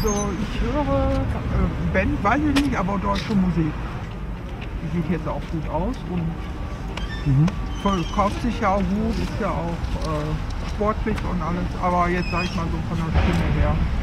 Also ich höre Band, weiß ich nicht, aber deutsche Musik. Die sieht jetzt auch gut aus und verkauft sich ja auch gut, ist ja auch sportlich und alles. Aber jetzt sage ich mal so von der Stimme her.